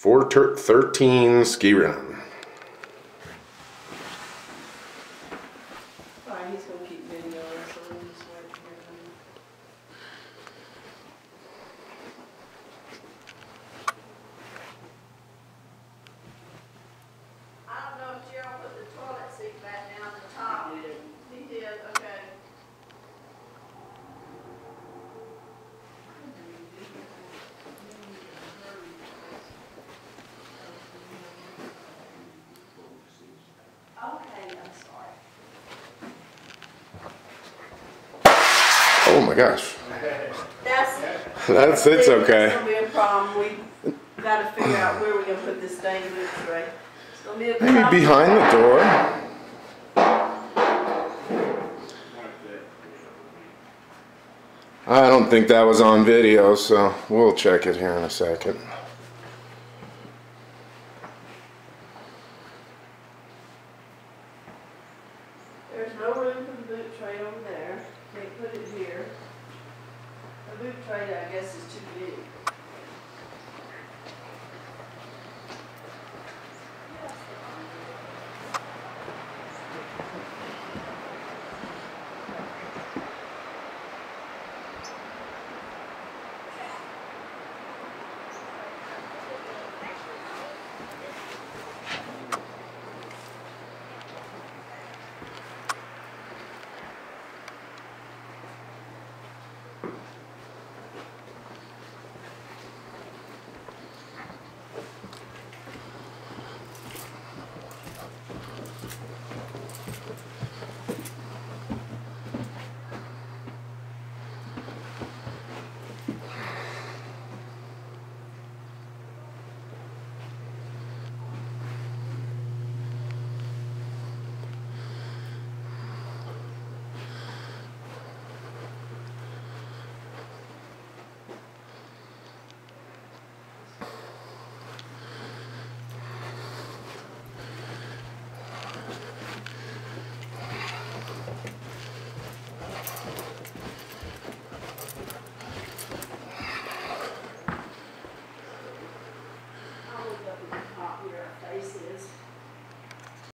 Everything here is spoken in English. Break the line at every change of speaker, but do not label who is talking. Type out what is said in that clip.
SR413 Ski Run.
Alright, he's gonna keep videoing, so we'll just wait for him. I don't know if Gerald put the toilet seat back down the top. He did. He did, okay. Okay, I'm sorry.
Oh my gosh.
That's
it's okay.
It's gonna be a problem. We gotta figure out where we're gonna put this dang boot tray. It's gonna be a
Maybe
problem.
behind the door. I don't think that was on video, so we'll check it here in a second.
There's no room for the boot tray over there. Can't put it here. The boot tray, I guess, is too big.